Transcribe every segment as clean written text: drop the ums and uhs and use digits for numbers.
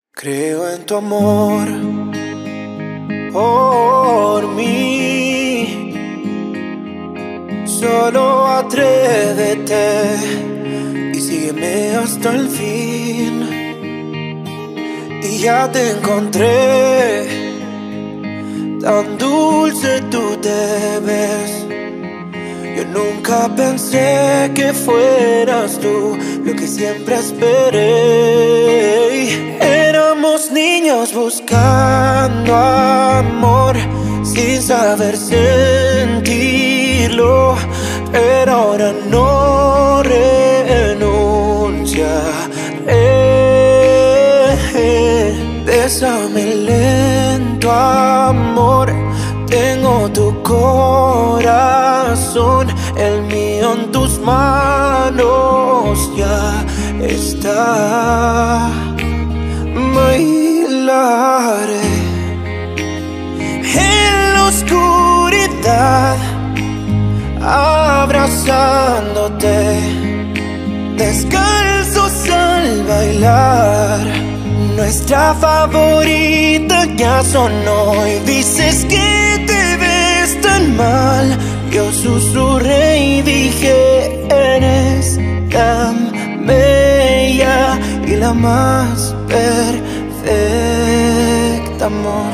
Creo en tu amor por mí. Solo atrévete y sígueme hasta el fin. Y ya te encontré, tan dulce tú te ves. Yo nunca pensé que fueras tú lo que siempre esperé. Éramos niños buscando amor sin saber sentirlo, pero ahora no renunciaré. Bésame lento, amor. Tengo tu corazón, el mío en tus manos ya está. Bailaré en la oscuridad, abrazándote, descalzos al bailar. Nuestra favorita ya sonó y dices que te ves tan mal. Yo susurré y dije, eres tan bella y la más perfecta, amor.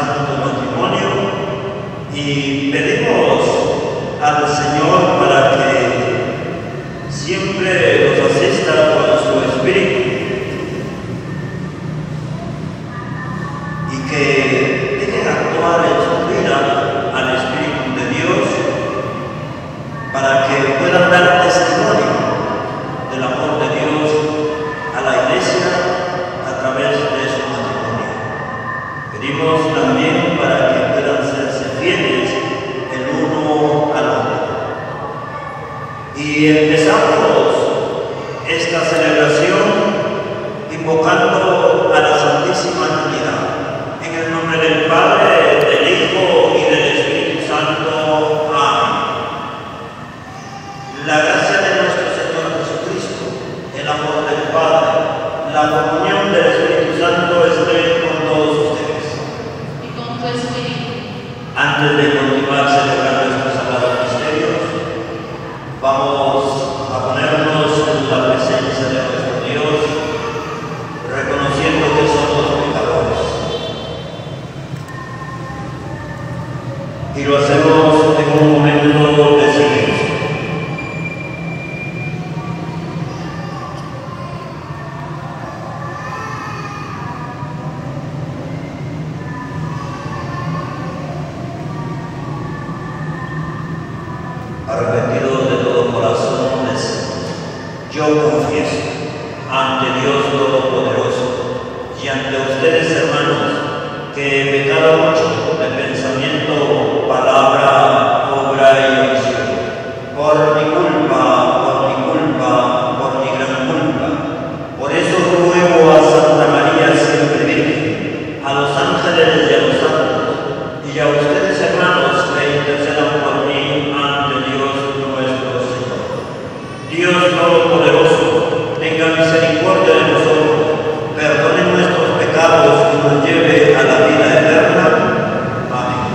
santo matrimonio y pedimos al Señor para que siempre los asista con su espíritu y que dejen actuar en su vida al Espíritu de Dios para que puedan dar testimonio del amor de Dios a la Iglesia a través de su matrimonio. Pedimos también para que puedan serse fieles el uno al otro. Y empezamos esta celebración invocando a la Santísima Trinidad. En el nombre del Padre, del Hijo y del Espíritu Santo. Amén. La gracia de nuestro Señor Jesucristo, el amor del Padre, la comunión del Espíritu Santo esté con todos ustedes. Y con tu espíritu. Antes de continuar celebrando estos sagrados misterios, vamos a ponernos en la presencia de nuestro Dios, reconociendo que somos pecadores. Y lo hacemos en un momento de silencio. Arrepentidos de todo corazón, decimos: yo confieso ante Dios Todopoderoso y ante ustedes, hermanos, que he pecado mucho de pensamiento, palabra, obra y omisión, por mi culpa, por mi gran culpa. Por eso ruego a Santa María siempre Virgen, a los ángeles y a los santos, y a ustedes, hermanos, que intercedan por mí ante Dios nuestro Señor. Dios Todopoderoso, tenga misericordia de nosotros, perdone nuestros pecados y nos lleve a la vida eterna. Amén.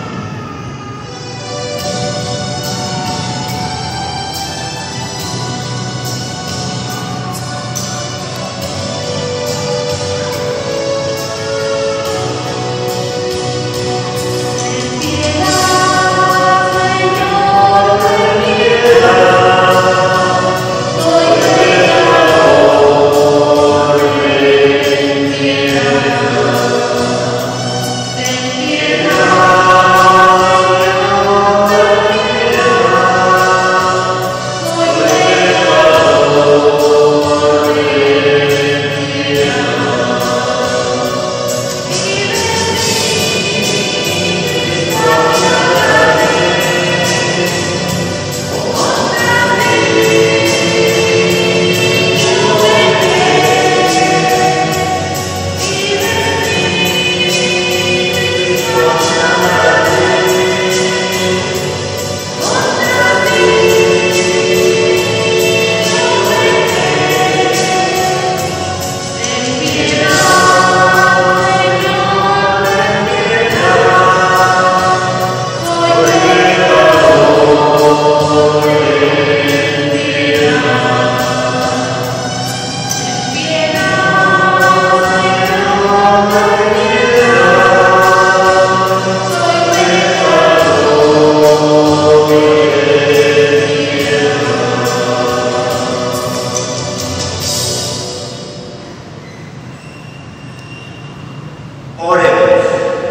Oremos.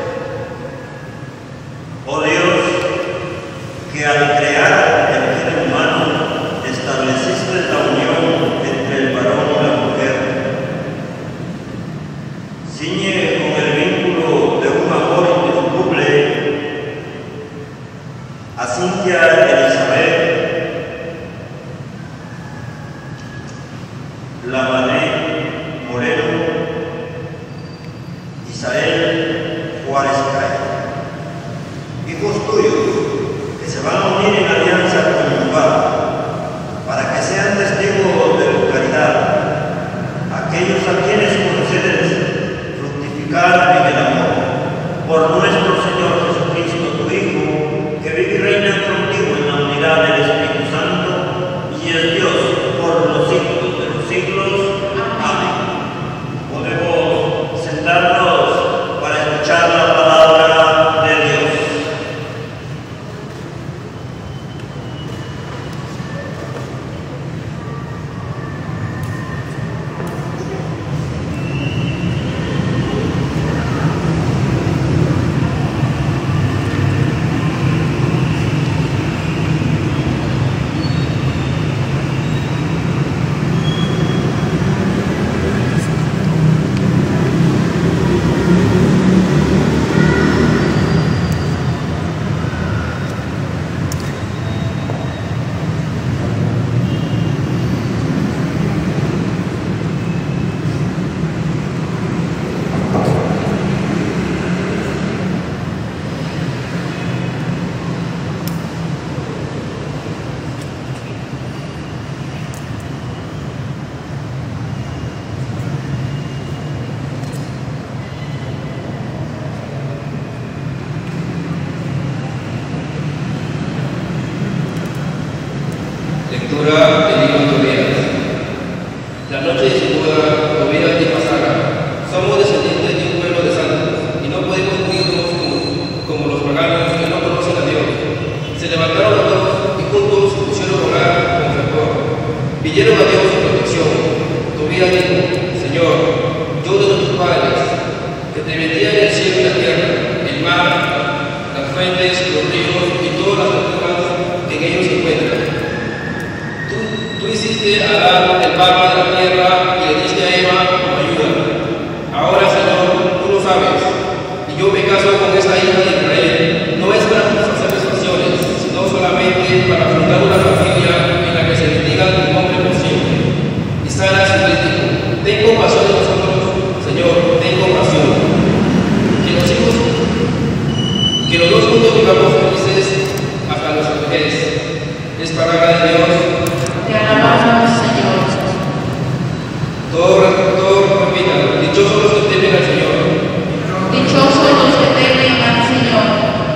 Oh Dios, que al crear el género humano estableciste la unión entre el varón y la mujer, ciñe con el vínculo de un amor indisoluble a Cintia Elizabeth Lamané Moreno, Isael Juárez Calle, hijos tuyos que se van a unir en alianza conyugal para que sean testigos de tu caridad, aquellos a quienes concedes fructificar en el amor, por nuestro Señor Jesucristo, tu Hijo, que vive y reina contigo en la unidad del Espíritu Santo y es Dios por los siglos de los siglos. Amén. Podemos sentarnos para escuchar la palabra fuentes, los ríos y todas las tortugas que en ellos se encuentran. Tú hiciste a Adán el barro de la tierra y le diste a Eva como ayuda. Ahora, Señor, tú lo sabes, y yo me caso con esta hija de Israel, no es para satisfacer mis pasiones, sino solamente para fundar una familia en la que se bendiga tu nombre por siempre. Y Sara les dijo: ten compasión de nosotros, Señor, ten compasión. Que los dos juntos vivamos felices hasta nuestra vejez. Es palabra de Dios. Te alabamos, Señor. Todos repitan: dichosos los que temen al Señor. Dichosos los que temen al Señor.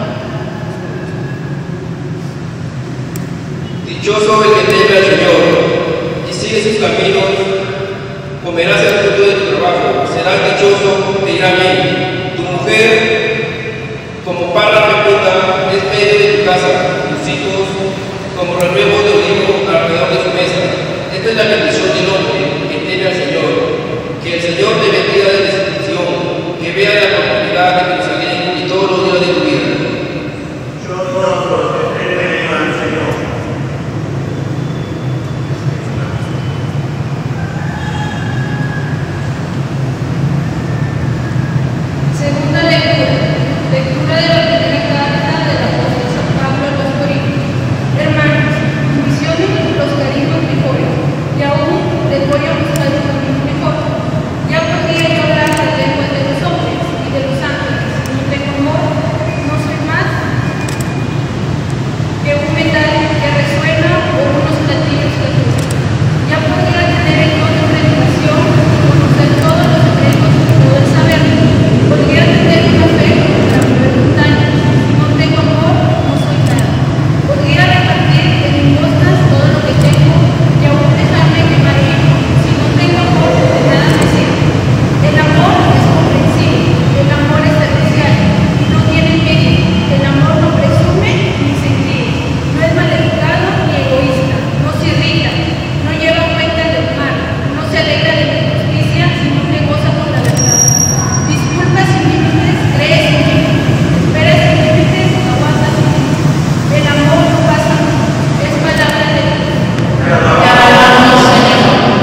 Dichoso el que teme al Señor y sigue sus caminos, comerás el fruto de tu trabajo, serás dichoso, te irá bien. Tu mujer, como parra fecuda, es medio de tu casa, tus hijos, como renuevo de olivo alrededor de su mesa. Esta es la bendición del hombre que teme al Señor. Que el Señor te bendiga de bendición, que vea la prosperidad de Jerusalén y todos los días de tu vida. Yo conozco los que temen al Señor. Segunda lectura. Lectura de la primera carta del apóstol San Pablo a los Corintios. Hermanos, ambicionen los carismas mejores, y aún les voy a buscar un camino mejor. Ya podría yo hablar las lenguas de los hombres y de los ángeles, no tengo amor, no soy más que un metal que resuena o unos platillos que suenan. Ya podría tener el don de predicación, conocer todos los secretos y poder saber. Podría tener una fe para mover montañas. Si no tengo amor, no soy nada. Podría repartir en limosnas todo lo que tengo y aún dejarme quemar vivo. Si no tengo amor, de nada me sirve. El amor es comprensivo, el amor es servicial, no tiene mérito. El amor no presume ni se engríe, no es maleducado ni egoísta, no se irrita, no lleva cuenta del mal, no se alegra de la injusticia, sino que goza con la verdad. Disculpa sin límites, cree sin límites, espera sin límites, aguanta sin límites. El amor no pasa nunca, es palabra de Dios. Te alabamos, Señor.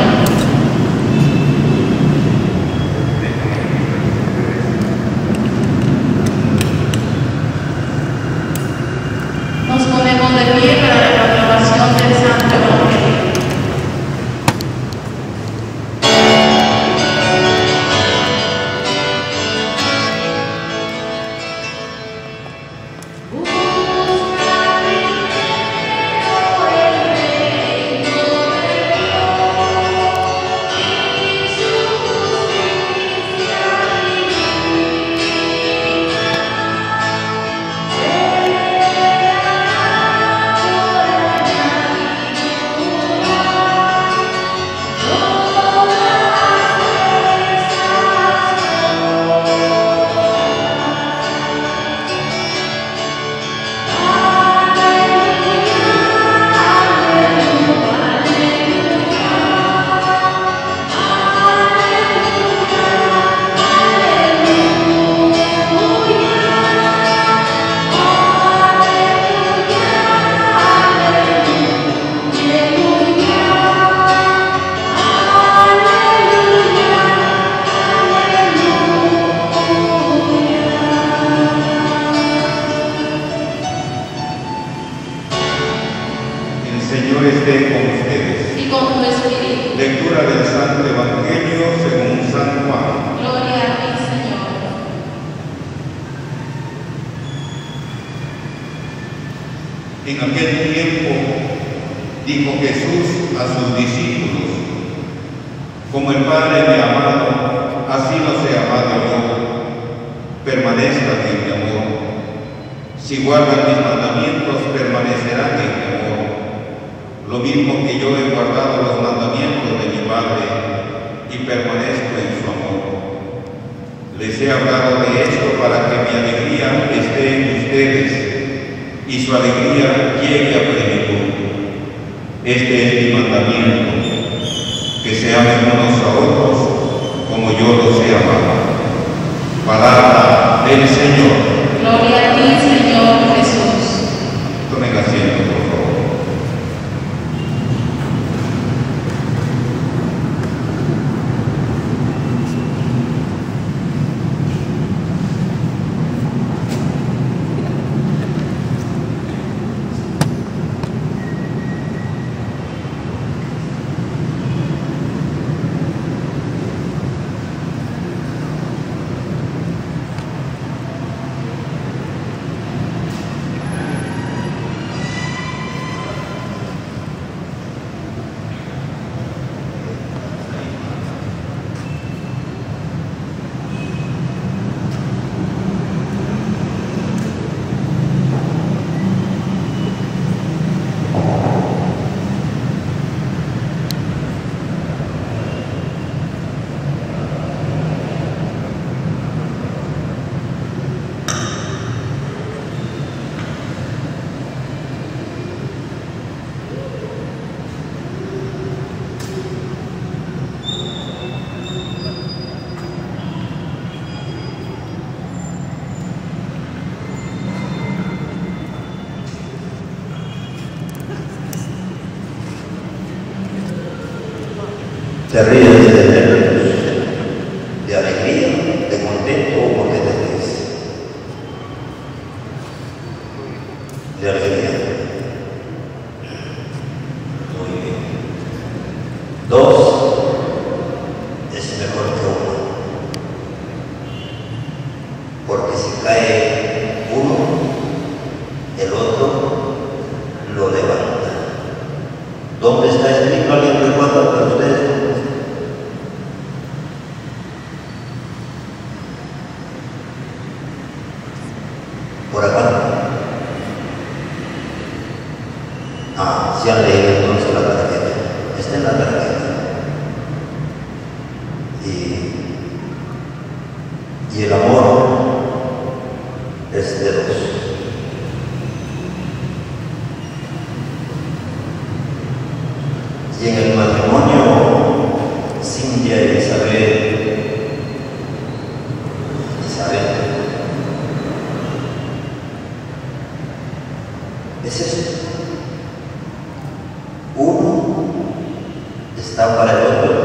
Nos ponemos de pie para la proclamación del Santo Evangelio. Señor esté con ustedes. Y con tu espíritu. Lectura del Santo Evangelio según San Juan. Gloria a ti, Señor. En aquel tiempo dijo Jesús a sus discípulos: como el Padre me ha amado, así los he amado yo. Permanezcan en mi amor. Si guardan mis mandamientos, permanecerán en mi amor. Lo mismo que yo he guardado los mandamientos de mi Padre y permanezco en su amor. Les he hablado de esto para que mi alegría esté en ustedes y su alegría llegue a plenitud. Este es mi mandamiento, que se amen unos a otros como yo los he amado. Palabra del Señor. Gloria a ti, Señor. ¿Te ríes de nervios, de alegría, de contento o por qué te ríes? De alegría. Muy bien. 2 es mejor que 1. Porque si cae uno, el otro lo levanta. ¿Dónde está escrito? ¿Alguien recuerda para ustedes? Por acá. Si han leído entonces la tarjeta. Está en la tarjeta. Y el amor es de 2. Y en el matrimonio, Cintia y Isabel, es eso. Uno está para el otro.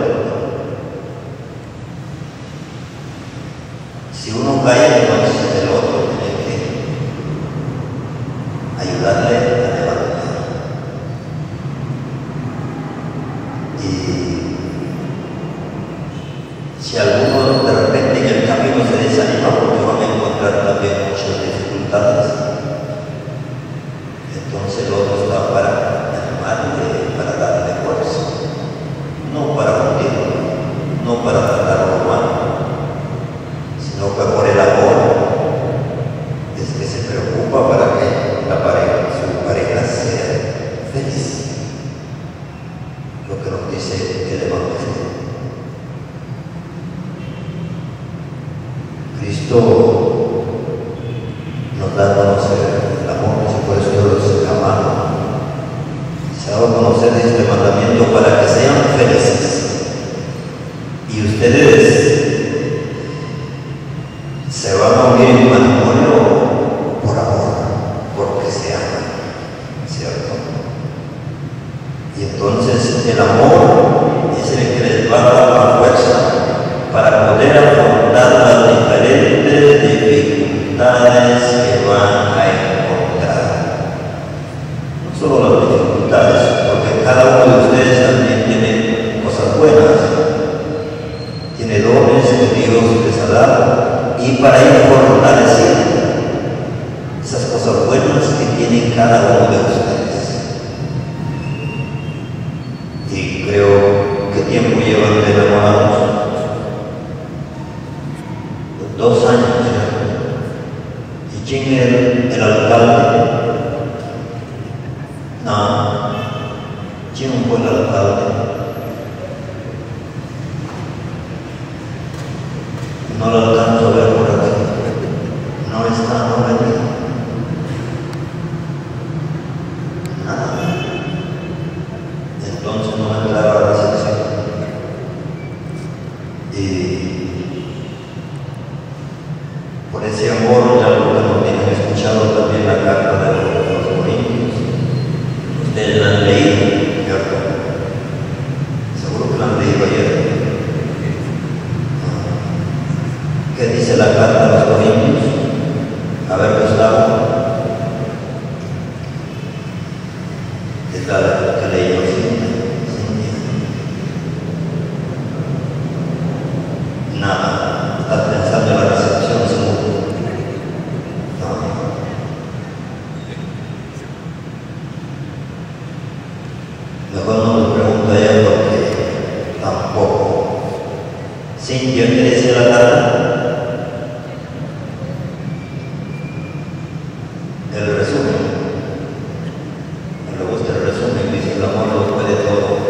Si uno cae, entonces el otro tiene que ayudarle a levantar. Y si alguno de repente en el camino se desanima, porque van a encontrar también muchas dificultades, entonces el otro está para animarle, para darle fuerza, no para hundirlo, no para tratarlo mal, sino que por el amor es que se preocupa para que su pareja sea feliz. Lo que nos dice el Evangelio. Cristo nos da a conocer el amor, y por eso yo los amamos. Se ha dado a conocer este mandamiento para que sean felices. Y ustedes se van a unir en matrimonio por amor, porque se aman, ¿cierto? Y entonces el amor es el que les va a dar la fuerza para poder afrontar las diferentes dificultades que van a encontrar. No solo las dificultades, porque cada uno de ustedes también tiene cosas buenas, tiene dones que Dios les ha dado, y para ir fortaleciendo esas cosas buenas que tiene cada uno de ustedes. Y creo que tiempo llevan de enamorados. 2 años ya. ¿Y quién era el alcalde? No. ¿Quién fue el alcalde? No lo alcanzo a ver por aquí. No está por aquí. Nada. Entonces no me aclara la recepción. Y por ese amor, ya lo que nos tienen escuchado también la carta de los Corintios. Ustedes la han leído, ¿cierto? Seguro que la han leído ayer. ¿Qué dice la carta de los Corintios? A ver, Gustavo. Es la que leímos. Nada, estás pensando en la recepción, seguro. No. Mejor no me pregunto a ella porque tampoco. Cintia, ¿qué decía la carta? El resumen. Me gusta el resumen, dice el amor lo puede todo.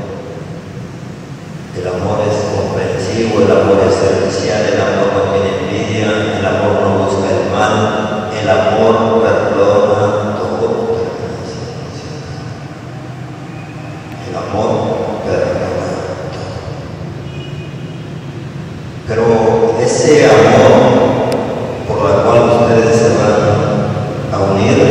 El amor es comprensivo, el amor es servicial, el amor no tiene envidia, el amor no busca el mal, el amor perdona todo. El amor perdona todo. Pero ese amor por el cual ustedes se van a unir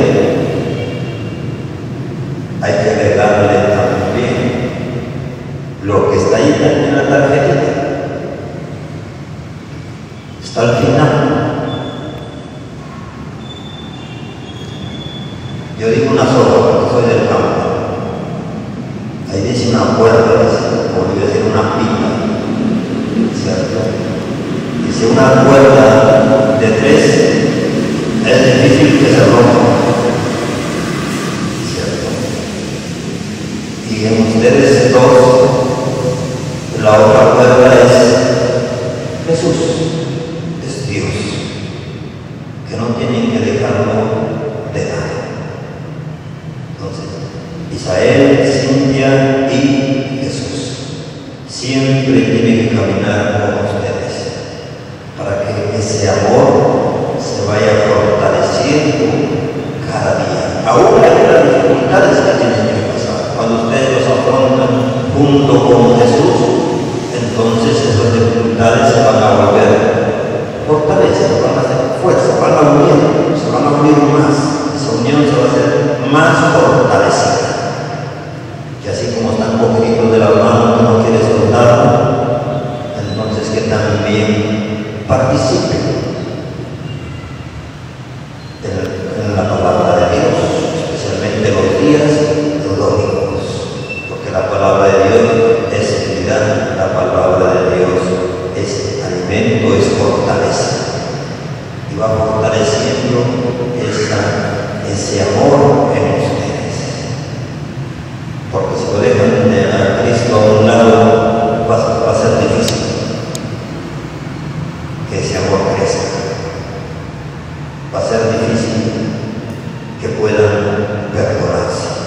al final. Yo digo una sola porque soy del campo. Ahí dice una cuerda, como yo decir una pita, ¿cierto? Dice una cuerda de 3, es difícil que se rompa, ¿cierto? Y en ustedes 2, la otra cuerda es Jesús, es Dios, que no tienen que dejarlo de lado. Entonces, Isael, Cintia y Jesús siempre tienen que caminar con ustedes para que ese amor se vaya fortaleciendo cada día. Aún hay las dificultades que tienen que pasar. Cuando ustedes los afrontan junto con Jesús, entonces esas dificultades se van a volver fortaleza, van a hacer fuerza, van a unir, se van a unir más. Esa unión se va a hacer más fortalecida. Y así como están cogidos de la mano que no quiere soltarlo, entonces que también participen en la palabra de Dios, especialmente los días domingos, porque la palabra de Dios es vida, la palabra de Dios es alimento, es fortaleza, y va fortaleciendo ese amor en ustedes, porque si lo dejan de a Cristo a un lado, va a ser difícil que ese amor crezca, va a ser difícil que puedan perdonarse.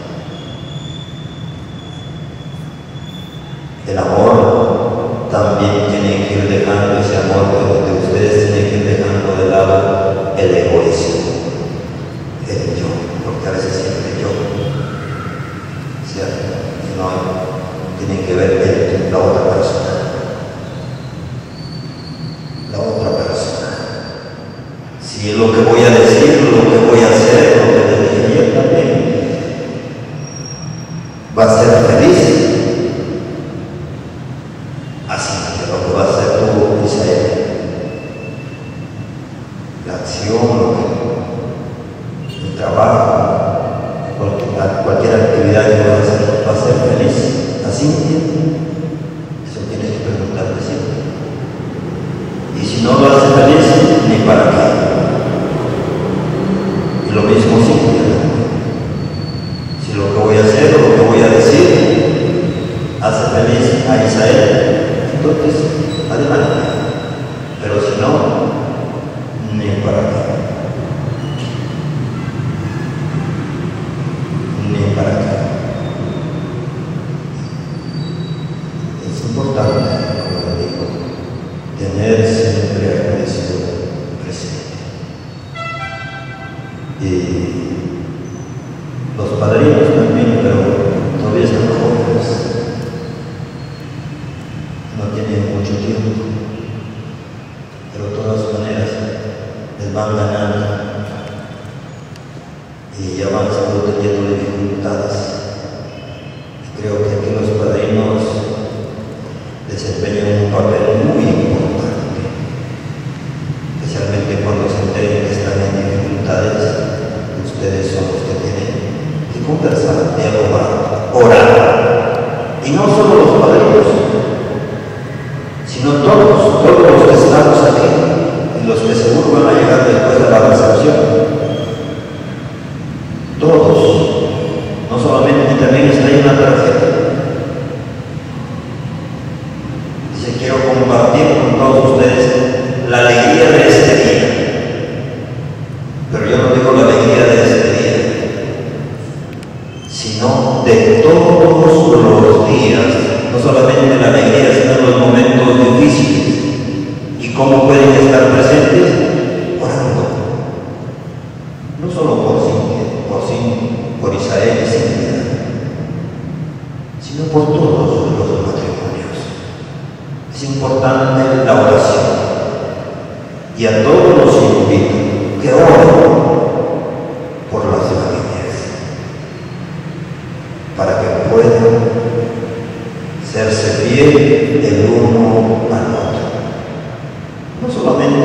El amor también tiene que ir dejando ese amor de ustedes, tienen que ir dejando de lado el egoísmo, el yo, porque a veces siempre yo, ¿cierto? No, tienen que ver la otra persona. La otra persona. Si lo que voy a decir, lo que voy a hacer, lo que le dije ayer también, va a ser feliz. Así que lo que va a hacer tú, Isael, la acción, el trabajo, cualquier actividad que vas a hacer, va a ser feliz. Así, eso tienes que preguntarte siempre. Y si no lo hace feliz, ni para qué. Y lo mismo siempre. Si lo que voy a hacer o lo que voy a decir hace feliz a Isael, entonces adelante. Pero si no, ni para qué. Ni para qué. Es importante, como le digo, tener siempre a Cristo presente. Y los padrinos también, pero todavía están jóvenes, no tienen mucho tiempo, pero de todas maneras les van ganando y ya van teniendo dificultades. Y creo que aquí los padrinos desempeñan un papel muy importante, especialmente cuando se enteren que están en dificultades. Ustedes son los que tienen que conversar, dialogar, orar. Y no solo los padrinos, sino todos los que estamos aquí y los que seguro van a llegar después de la recepción. Todos, no solamente, también está ahí una tarjeta. Dice, quiero compartir con todos ustedes la alegría de este día. Pero yo no digo la alegría de este día, sino de todos los días, no solamente la alegría, sino en los momentos difíciles. ¿Y cómo pueden estar presentes? Orando. No solo por Isael y Cintia, sino por todos los matrimonios. Es importante la oración. Y a todos los invito que oren por las familias, para que puedan serse fiel el uno al otro. No solamente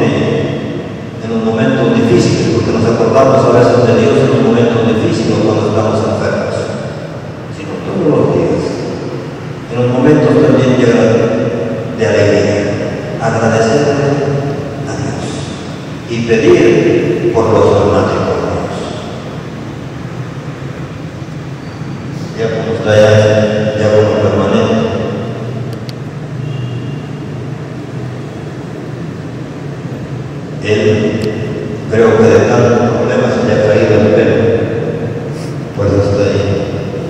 ocupamos a veces de Dios en los momentos difíciles cuando estamos enfermos, sino todos los días, en los momentos también de alegría, agradecerle a Dios y pedir por los matrimonios. Ya como está ya como permanente, él creo que de tantos problemas se le ha caído el pelo, pues hasta ahí.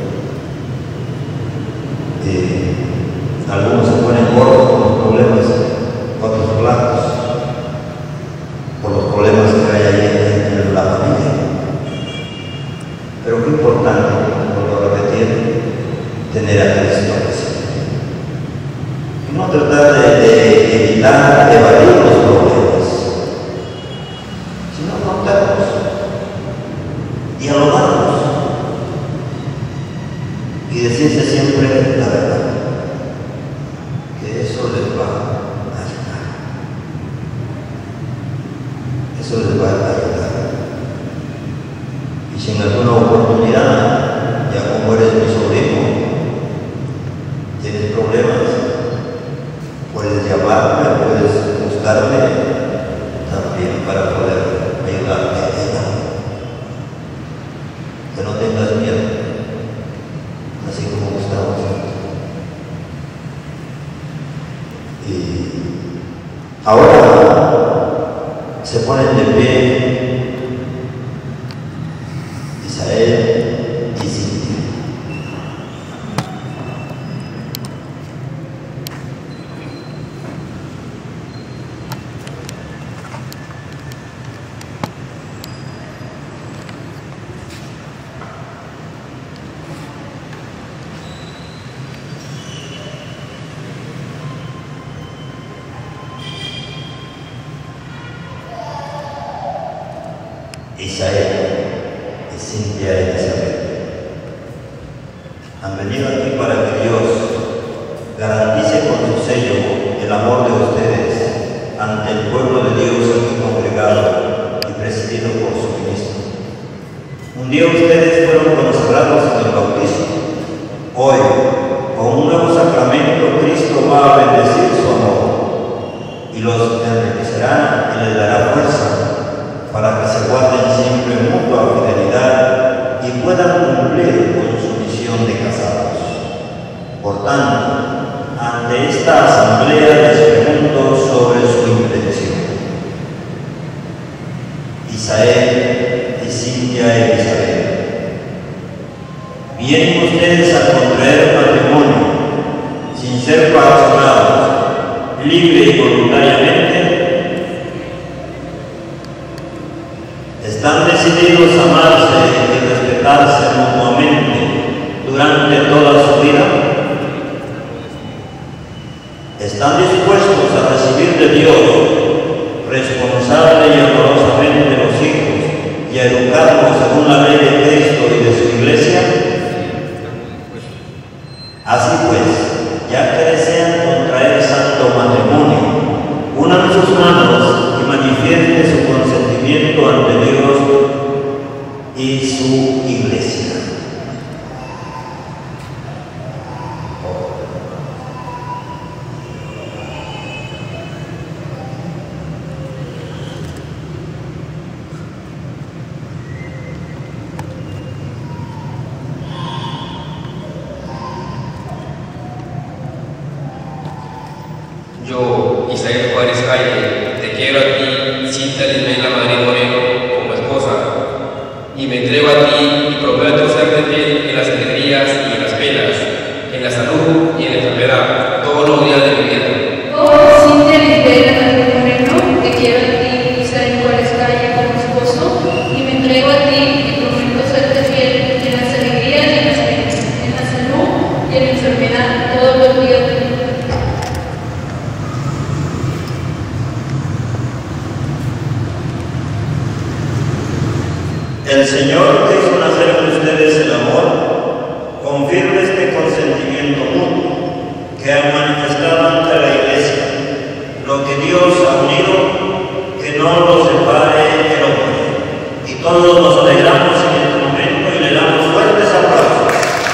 Algunos se ponen gordos por los problemas, otros flacos, por los problemas que hay ahí en la familia. Pero qué importante, vuelvo a repetir, tener a Cristo presente. Y no tratar de evitar, evadir los problemas, sino contarlos, dialogarlos y decirse siempre la verdad. Eso les va a ayudar. Eso les va a ayudar. Y si en alguna oportunidad, ya como eres mi sobrino, tienes problemas, puedes llamarme, puedes buscarme también para poder ayudarte a ella. Que no tengas miedo, así como estamos. Y ahora se ponen de pie Isael y Cintia. Isael y Cintia Elizabeth han venido aquí para que Dios garantice con su sello el amor de ustedes ante el pueblo de Dios aquí congregado y presidido por su ministro. Un día ustedes fueron consagrados en el bautismo. Hoy, con un nuevo sacramento, Cristo va a bendecir su amor y los enriquecerá y les dará fuerza para que se guarden siempre en mutua fidelidad y puedan cumplir con su misión de casados. Por tanto, ante esta asamblea les pregunto sobre su intención. Isael y Cintia Elizabeth, ¿vienen ustedes a contraer matrimonio sin ser pastorados, libre y voluntariamente? ¿Están decididos a amarse y respetarse mutuamente durante toda su vida? ¿Están dispuestos a recibir de Dios responsable y amorosamente los hijos y a educarlos según la ley de Cristo y de su Iglesia? Así pues, ya que desean contraer santo matrimonio, unan sus manos y manifiesten su consentimiento ante Dios y su Iglesia. Yo, Isael Juárez Calle, te quiero a ti, Cintia Lismela Madrid Moreno, como esposa, y me entrego a ti y prometo serte fiel en las alegrías y en las penas, en la salud y en la enfermedad, todos los días de mi vida. Oh, Cintia Lismela Madrid Moreno, te quiero a ti, Isael Juárez Calle, como esposo, y me entrego a ti y prometo serte fiel en las alegrías y en las penas, en la salud y en la enfermedad, todos los días de mi vida. El Señor que hizo nacer en ustedes el amor, confirme este consentimiento mutuo que han manifestado ante la Iglesia. Lo que Dios ha unido, que no lo separe el hombre. Y Todos nos alegramos en este momento y le damos fuertes aplausos.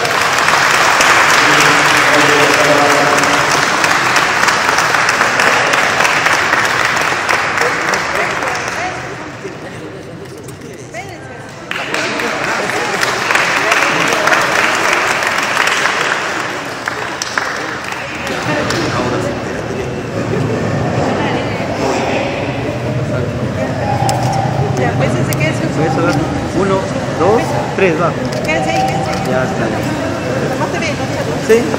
Eso da 1, 2, 3, va. Quédense ahí, quédense ahí. Ya está. Nomás te ve, no te Sí.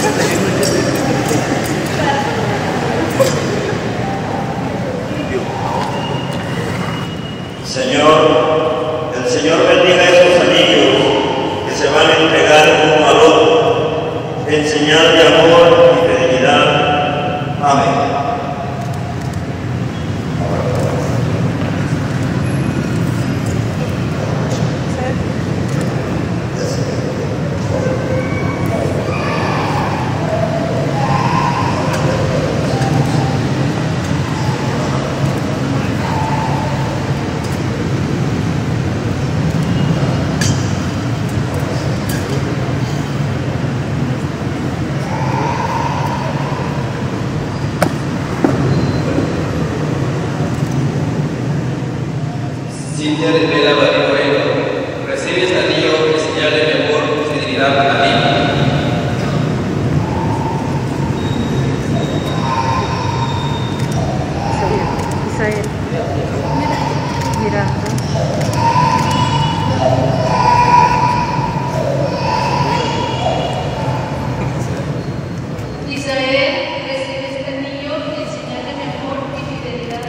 Señor, el Señor bendiga estos anillos que se van a entregar uno al otro en señal de amor y fidelidad. Amén. Cintia de Vela Barrio Moreno, recibe este anillo en señal de mi amor y fidelidad a ti. Isael. Mira. Isael recibe este anillo en señal de mi amor y fidelidad.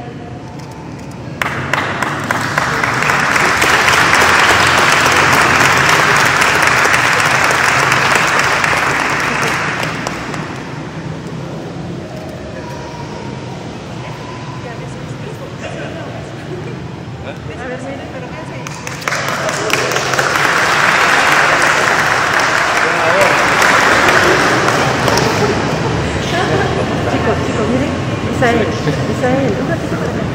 A ver, mira, pero quédense ahí. Chicos, miren. Isael, un ratito para acá.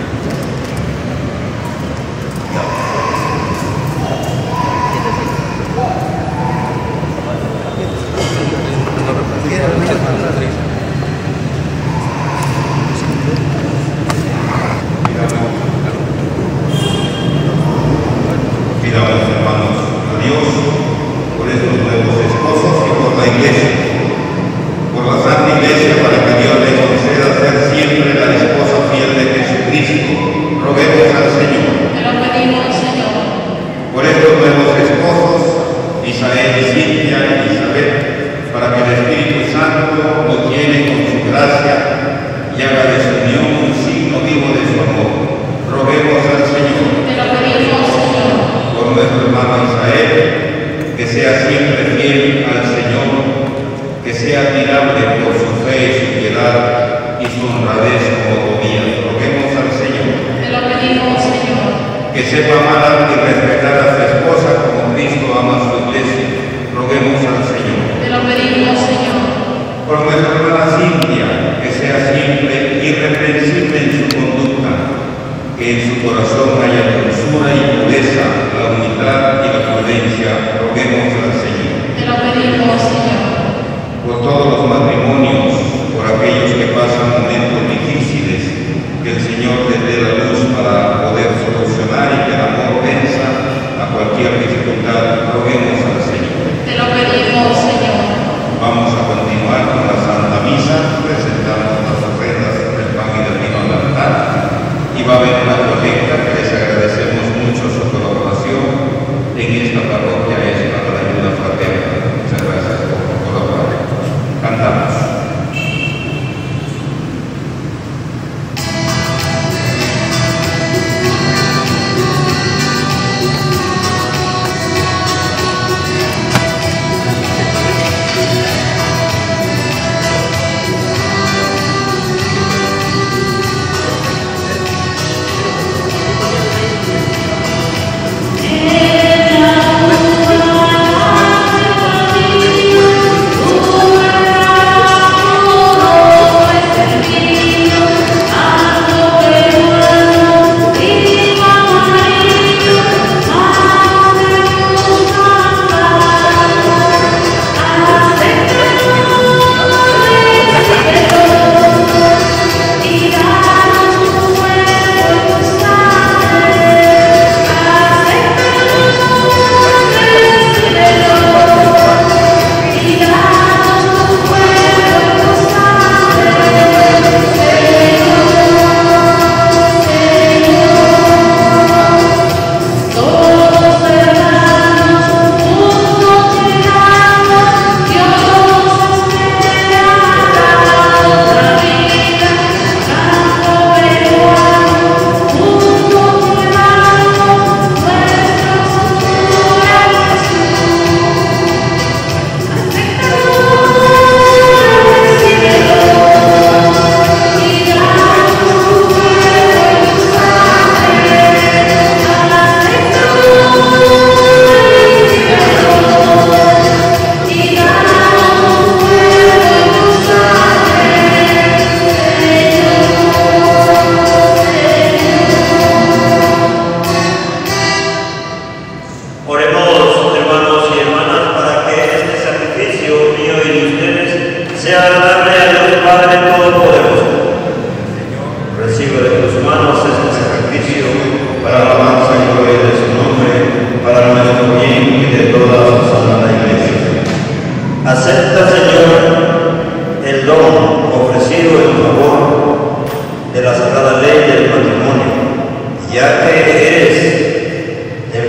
Pidamos, hermanos, a Dios por estos nuevos esposos y por la Iglesia, por la Santa Iglesia, para que Dios le conceda ser siempre la esposa fiel de Jesucristo. Roguemos al Señor. Te lo pedimos, Señor. Por estos nuevos esposos, Isael y Cintia y Isabel, para que el Espíritu Santo los llene con su gracia y haga de su unión un signo vivo de su amor. Roguemos al Señor. Te lo pedimos, Señor. Por nuestro hermano Israel, que sea siempre fiel al Señor, que sea admirable por su fe y su piedad y su honradez como Tobías. Roguemos al Señor. Te lo pedimos, Señor. Que sepa amar y respetar a su esposa como Cristo ama a su iglesia. Roguemos al Señor. Te lo pedimos, Señor. Por nuestra hermana Cintia, que sea siempre irreprensible en su conducta, que en su corazón haya dulzura y pureza, la humildad y la prudencia. Roguemos al Señor. Te lo pedimos, Señor. Por todos los matrimonios, por aquellos que pasan momentos difíciles, que el Señor les dé la luz para poder solucionar y que el amor venza.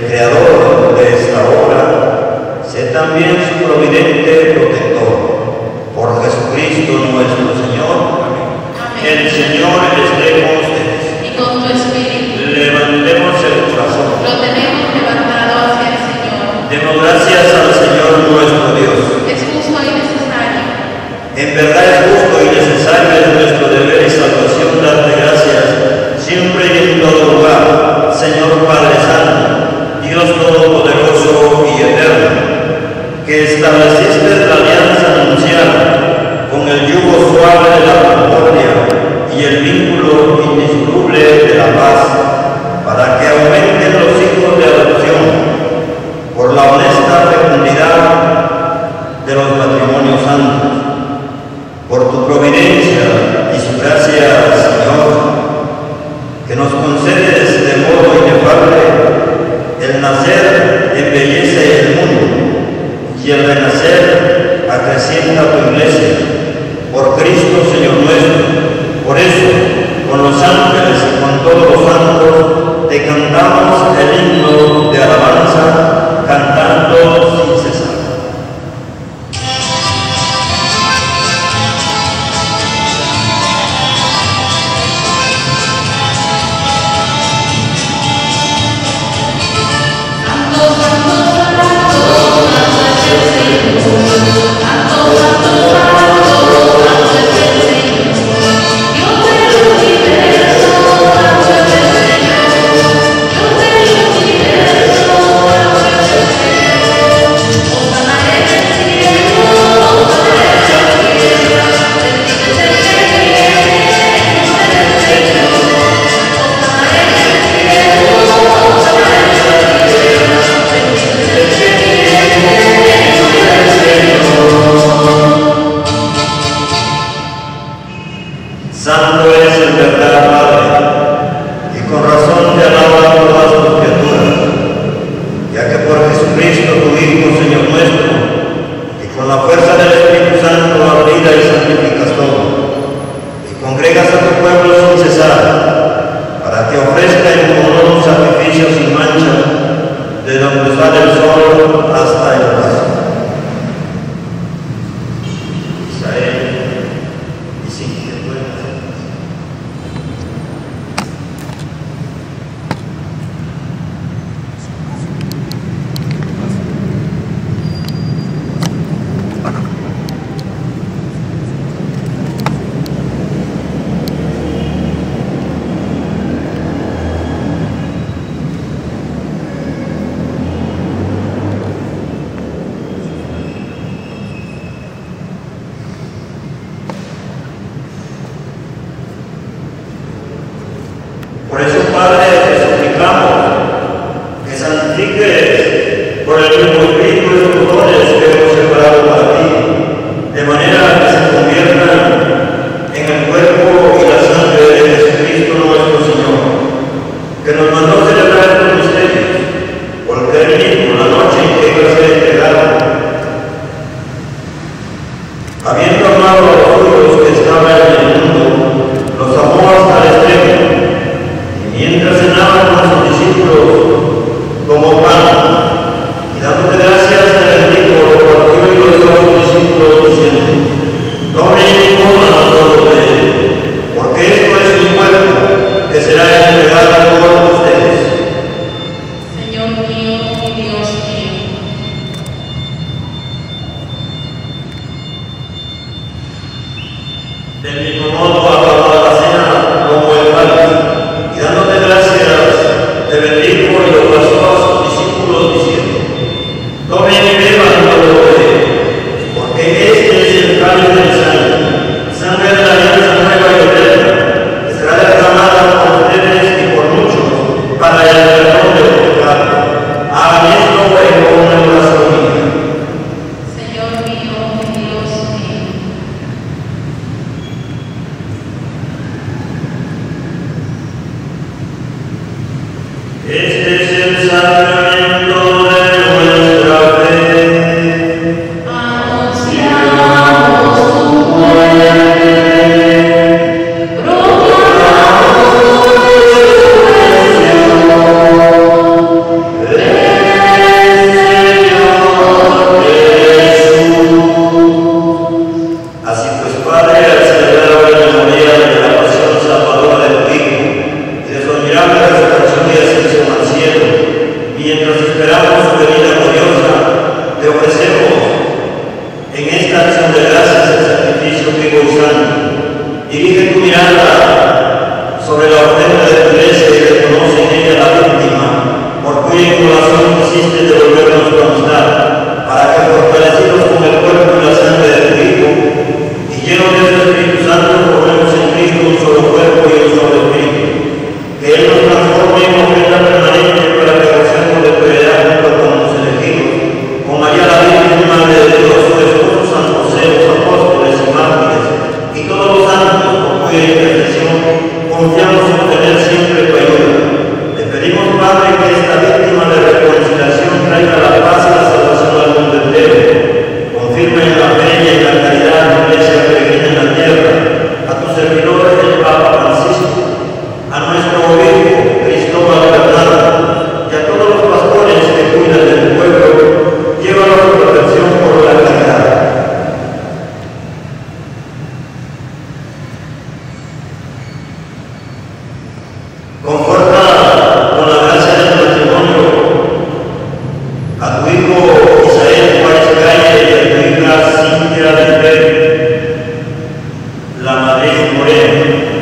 creador de esta obra, sé también su providente protector. Por Jesucristo nuestro Señor. Amén. El Señor esté con ustedes. Y con tu espíritu. Levantemos el corazón. Lo tenemos levantado hacia el Señor. Demos gracias al Señor nuestro Dios. Es justo y necesario. En verdad es justo y necesario, es nuestro deber y salvación darte gracias, siempre y en todo lugar, Señor Padre Santo, Dios Todopoderoso y Eterno, que estableciste la alianza anunciada con el yugo suave de la concordia y el vínculo indisoluble de la paz, para que aumenten los hijos de adopción por la honesta fecundidad de los matrimonios santos. Por tu providencia y su gracia, Señor, que nos concedes de modo inefable el nacer embellece el mundo y el renacer acrecienta tu iglesia. Por Cristo, Señor nuestro. Por eso, con los ángeles y con todos los santos, te cantamos el himno de alabanza, cantando sin cesar. Santo es en verdad, Padre, y con razón te alaban todas tus criaturas, ya que por Jesucristo, tu Hijo, Señor nuestro, y con la fuerza del Espíritu Santo abrida y santificas todo, y congregas a tu pueblo sin cesar, para que ofrezca en común un sacrificio sin mancha, de donde sale el sol hasta el ocaso. Por eso, Padre, te suplicamos que santifiques por el mismo Espíritu estos dones que hemos separado para ti, de manera que se conviertan en el cuerpo y la sangre de Jesucristo nuestro Señor, que nos mandó celebrar estos misterios, porque él mismo, la noche en que iba a ser entregado, habiendo amado a los suyos que estaban en el mundo, los amó hasta el extremo. Mientras cenaba con sus discípulos, tomó pan y dándote gracias te bendijo, lo partió y lo dio a sus discípulos diciendo: tomen y coman todos de él, porque esto es mi cuerpo que será entregado a todos ustedes. Señor mío y Dios mío. Del mismo modo, acabada la cena, tomó el pan y dándote gracias, te bendijo y lo pasó a sus discípulos diciendo: tomen y beban todo de él, porque este es el cáliz de mi sangre de la alianza nueva y eterna, que será derramada por ustedes y por muchos para el perdón de los pecados. Hagan esto mientras esperamos su venida gloriosa, te ofrecemos en esta acción de gracias el sacrificio vivo y santo. Dirige tu mirada sobre la ofrenda de tu iglesia y reconoce en ella la víctima, por cuya inmolación quisiste devolvernos tu amistad, para que fortalecidos con el cuerpo y la sangre de tu Hijo, y llenos de tu Espíritu Santo, formemos en Cristo un solo cuerpo y un solo espíritu. Que Él nos transforme en ofrenda permanente para que gocemos de tu heredad junto con los elegidos, con María la Virgen, Madre de Dios, su esposo San José, los apóstoles y mártires, y todos los santos por cuya intercesión confiamos en obtener siempre tu ayuda. Te pedimos, Padre, que esta víctima de reconciliación traiga la paz y la salvación al mundo entero. Confirma en la fe y en la caridad tu iglesia peregrina en la tierra, a tus servidores el Papa Francisco, a nuestro obispo Cristóbal Bernardo y a todos los pastores que cuidan del pueblo, llévalos a su protección por la caridad. Conforta con la gracia del matrimonio a tu hijo Isaías Juárez Calle y a tu hija Cintia Delbel, la Madrid Moreno,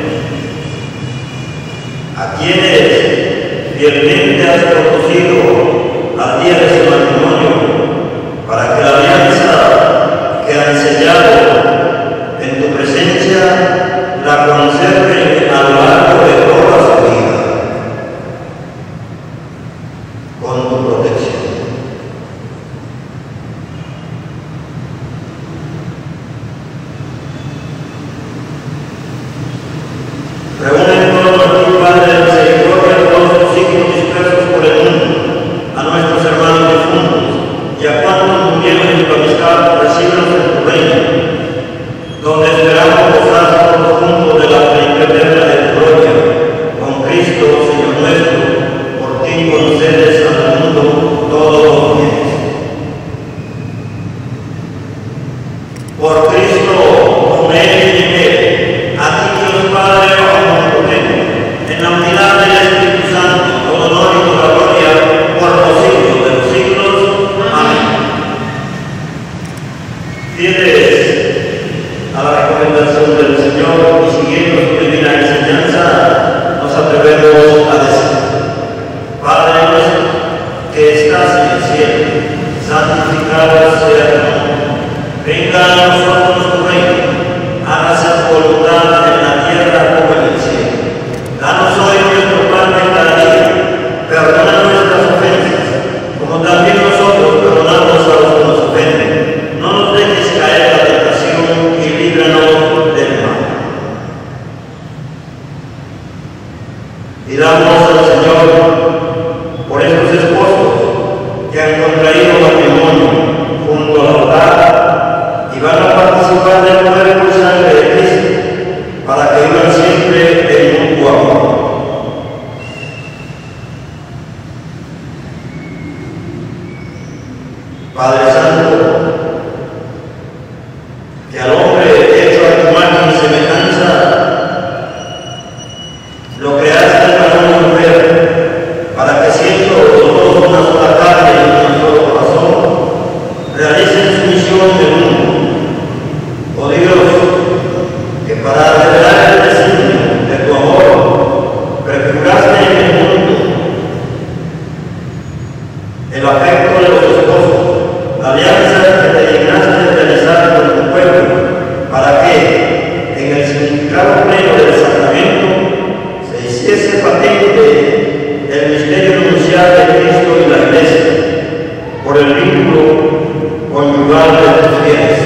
a quienes fielmente has conducido al día de su matrimonio, para que la alianza que han sellado en tu presencia la conserve a lo largo de toda su vida, con tu protección. Reúne todos a ti, Padre de misericordia, todos tus hijos dispersos por el mundo, a nuestros hermanos difuntos, y a cuantos murieron en tu amistad, recíbelos en tu reino, donde esperamos gozar todos juntos de la plenitud eterna de tu gloria, con Cristo, Señor nuestro, por quien concedes al mundo todos los bienes. Por Cristo, con Él y en Él, a ti Dios Padre omnipotente, en la unidad del Espíritu Santo, todo honor y toda gloria, por los siglos de los siglos. Amén. Fieles a la recomendación del Señor y siguiendo su divina enseñanza, nos atrevemos a decir: Padre nuestro, que estás en el cielo, santificado sea tu nombre. Venga a nosotros tu reino, hágase tu voluntad en la tierra como en el cielo. Danos hoy nuestro pan de cada día, perdona nuestras ofensas, como también nosotros perdonamos a los que nos ofenden. No nos dejes caer en la tentación y líbranos del mal. Pidamos al Señor por estos esposos que han contraído matrimonio junto al altar y van a participar del cuerpo y sangre de Cristo, para que vivan siempre en mutuo amor. Padre Santo, que al hombre hecho a tu imagen y semejanza lo creaste en varón y mujer, para que siendo todos una sola carne y un solo corazón, realicen su misión en el mundo. Oh Dios, que para revelar el designio de tu amor, prefiguraste en el mundo el afecto de los esposos, la alianza que te dignaste de realizar con tu pueblo, para que, en el significado pleno del sacramento, se hiciese patente el misterio nupcial de Cristo y la Iglesia, por el vínculo conyugal de tus fieles.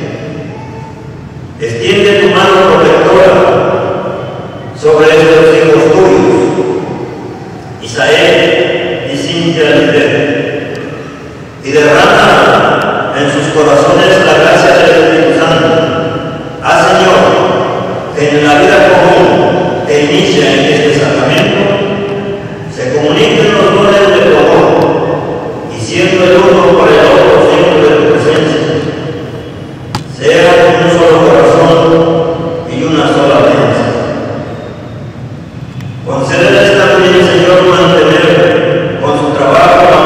Extiende tu mano protectora sobre estos hijos tuyos, Isaías y Cintia Delbel, y derrama en sus corazones la gracia del Espíritu Santo. Haz, Señor, que en la vida común que inicia en este sacramento se comuniquen los dones de tu amor, y siendo el uno por el otro signo de tu presencia, sea un solo corazón y una sola alianza. Concédele esta vida, Señor, mantener con su trabajo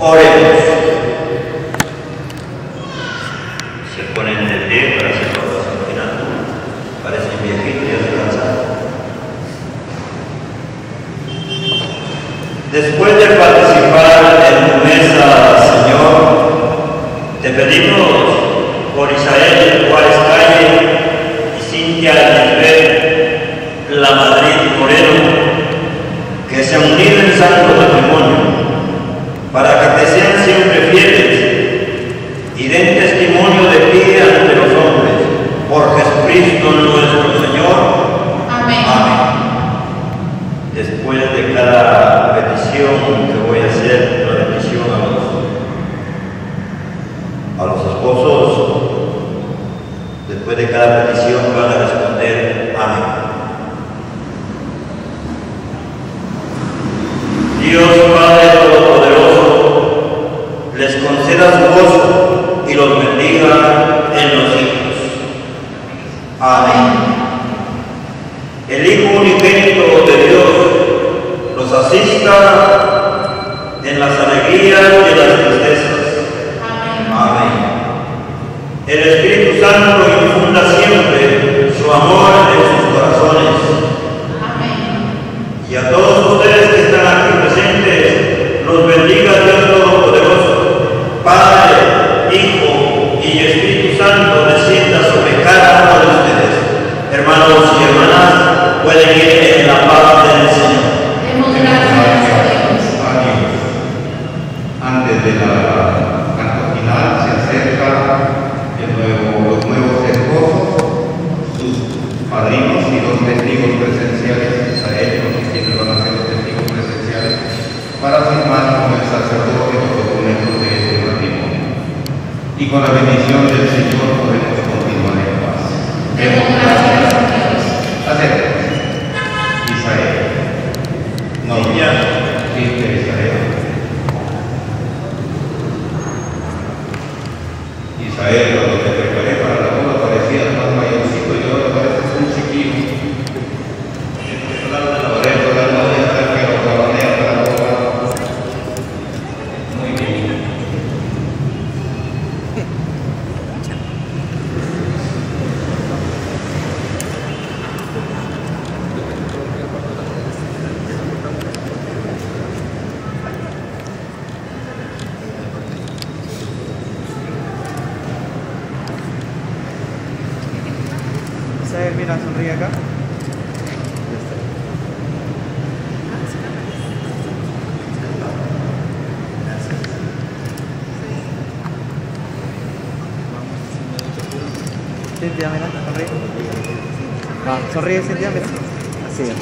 Oremos. Se ponen de pie para hacer la oración final. Parecen viejitos y descansados. Después de participar en tu mesa, Señor, te pedimos por Isael Juárez Calle y Cintia Nesbet, la Madrid Moreno, que se han unido en santo matrimonio, para que te sean siempre fieles y den testimonio de ti ante los hombres, por Jesucristo nuestro Señor. Amén. Amén. Después de cada petición que voy a hacer, la bendición a los esposos, después de cada petición van a responder amén. Dios Padre Todopoderoso, les conceda su gozo y los bendiga en los hijos. Amén. El Hijo unigénito de Dios los asista en las alegrías y en las tristezas. Amén. El Espíritu Santo infunda siempre su amor en sus corazones. Y a todos ustedes que están aquí presentes, los bendiga Dios Todopoderoso, Padre, Hijo y Espíritu Santo, descienda sobre cada uno de ustedes. Hermanos y hermanas, pueden ir en la paz del Señor. Demos gracias a Dios. Antes de la canto final se acerca los nuevos esposos, sus padrinos y los testigos presenciales, a ellos quienes van a ser los testigos presenciales, para firmar con el sacerdote los documentos de este matrimonio. Y con la bendición del Señor podemos continuar en paz. Demos gracias a Dios. Acérquense. Isael. No, ya. Isael. Isael, cuando te preparé para la boda parecías más mayorcito y ahora pareces un chiquillo. Por eso la novia está que lo cabonea para la boda. Muy bien. Isael, mira, sonríe acá. Cintia, mira, sonríe. Sonríe, Cintia, mira. Así es.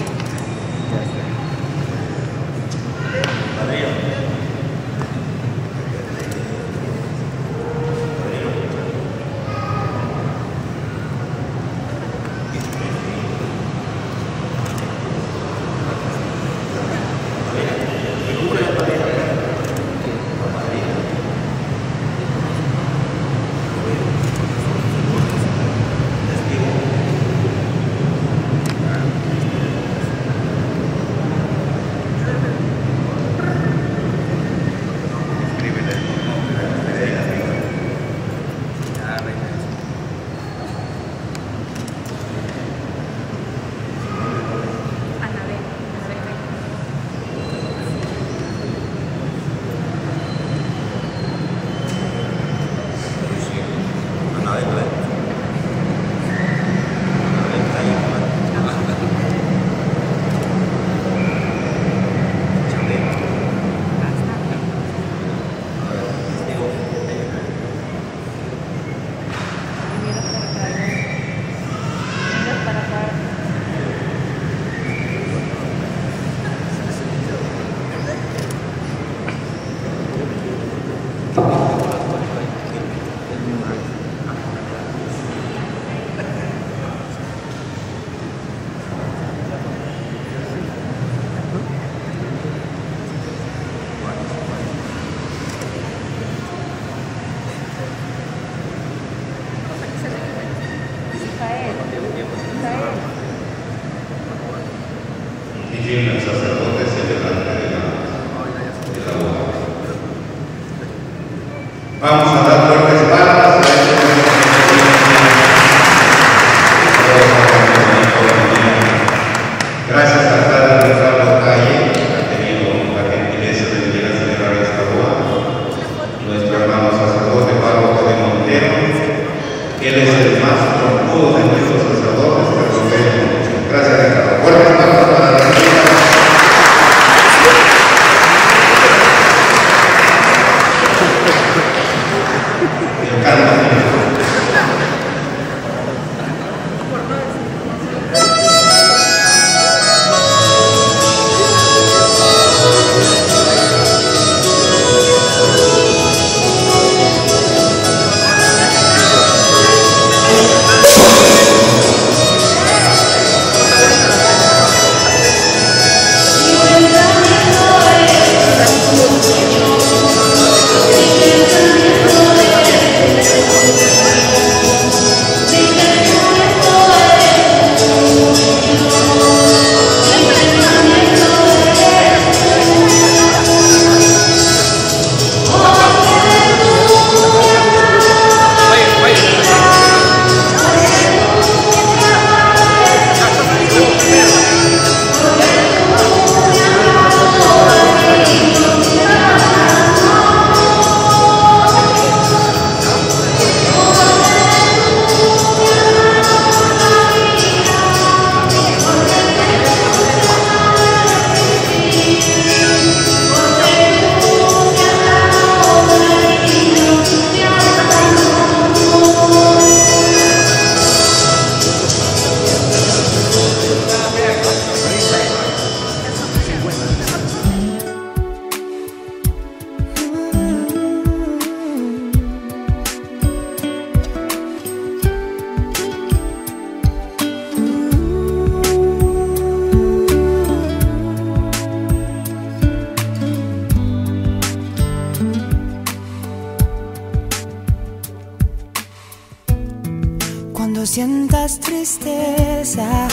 sientas tristeza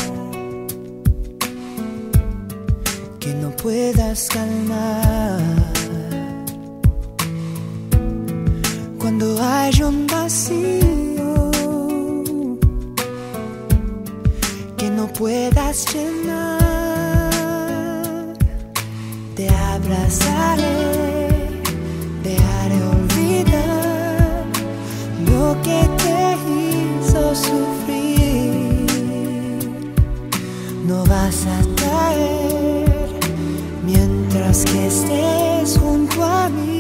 que no puedas calmar, cuando hay un vacío que no puedas llenar, te abrazaré, te haré olvidar lo que te hizo sufrir. No vas a caer mientras que estés junto a mí.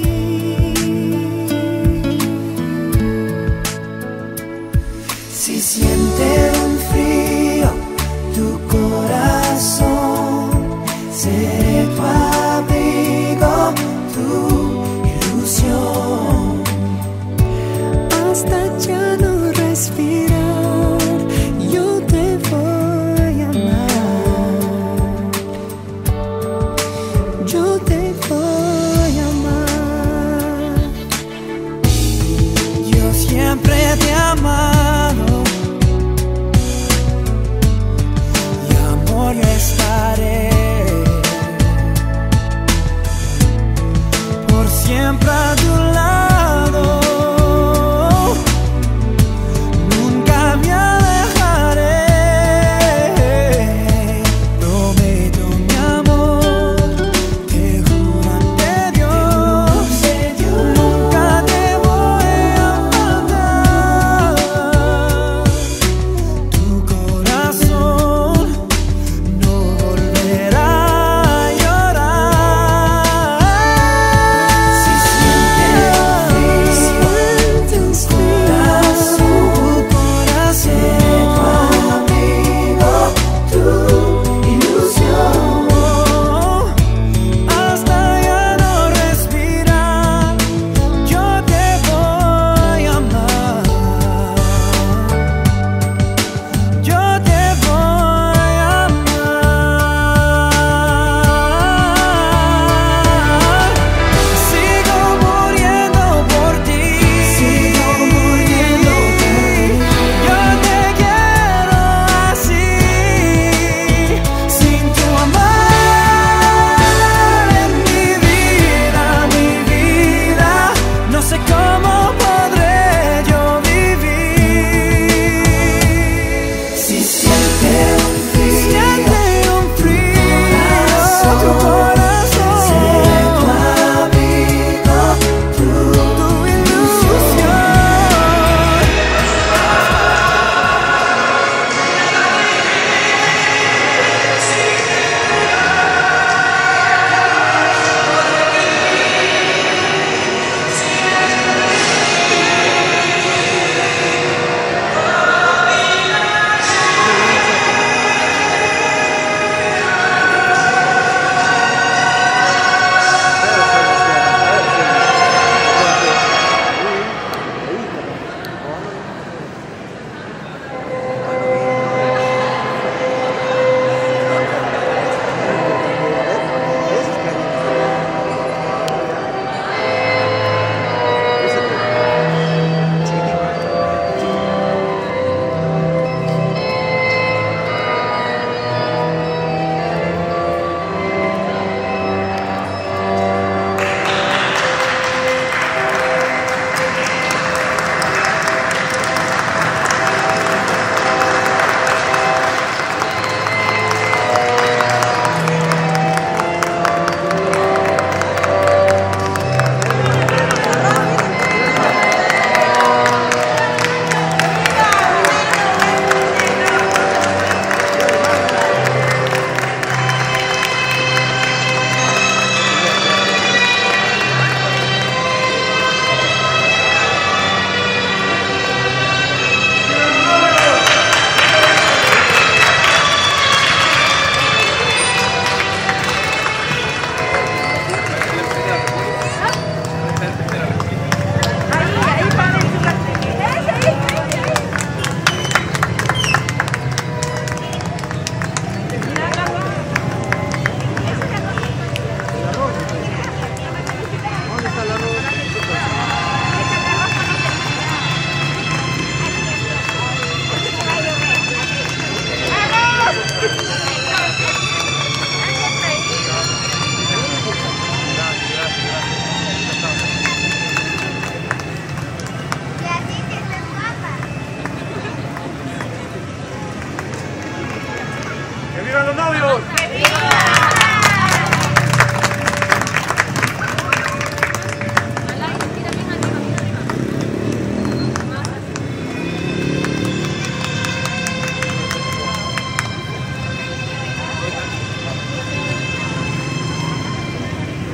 Si siente un frío tu corazón, seré tu abrigo, tu ilusión, hasta ya no respirar. Yo te voy a amar, yo te voy a amar. Yo siempre te he amado y amor estaré por siempre a tu lado. Nunca me alejaré. Prometo mi amor, te juro ante Dios, nunca te voy a faltar.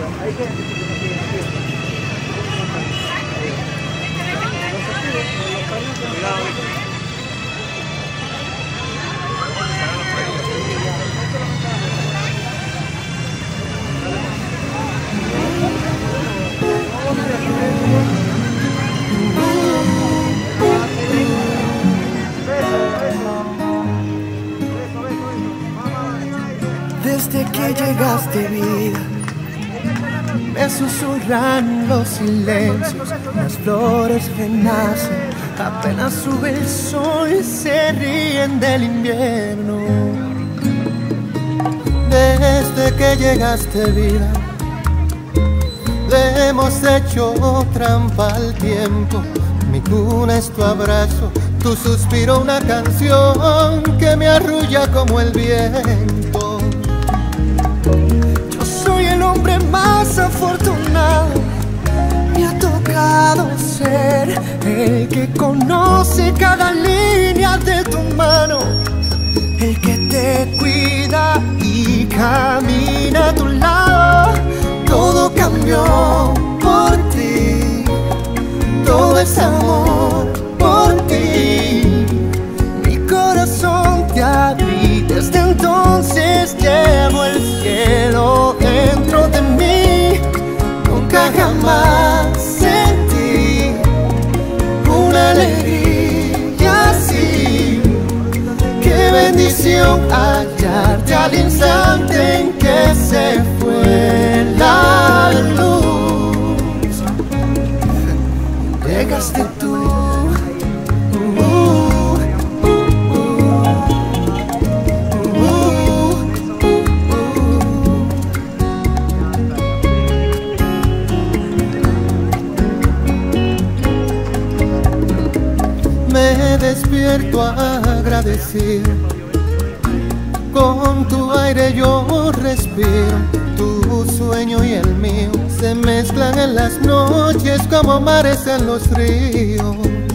Desde que llegaste, vida, me susurran los silencios, las flores renacen, apenas sube el sol y se ríen del invierno. Desde que llegaste, vida, le hemos hecho trampa al tiempo. Mi cuna es tu abrazo, tu suspiro una canción que me arrulla como el viento. Yo soy el hombre más afortunado, me ha tocado ser el que conoce cada línea de tu mano, el que te cuida y camina a tu lado. Todo cambió por ti, todo es amor por ti. Mi corazón te abrí, desde entonces llevo el cielo dentro de mí. Nunca jamás sentí una alegría así. Qué bendición hallarte al instante en que se fue la luz. Llegaste tú. Me despierto agradecido, con tu aire yo respiro, tu sueño y el mío se mezclan en las noches como mares en los ríos.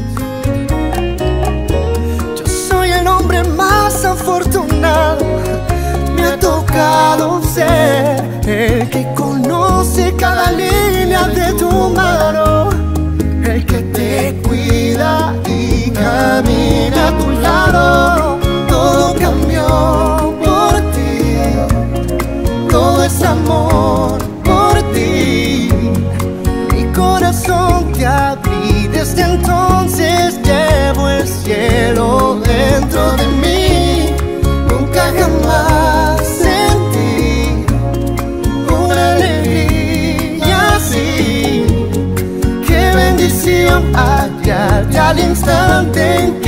Yo soy el hombre más afortunado, me ha tocado ser el que conoce cada línea de tu mano, el que te cuida y camina a tu lado. Todo cambió por ti, todo es amor por ti. Mi corazón te abrí, desde entonces llevo el cielo dentro de mí. Nunca jamás sentí una alegría así. Qué bendición hallarte al instante en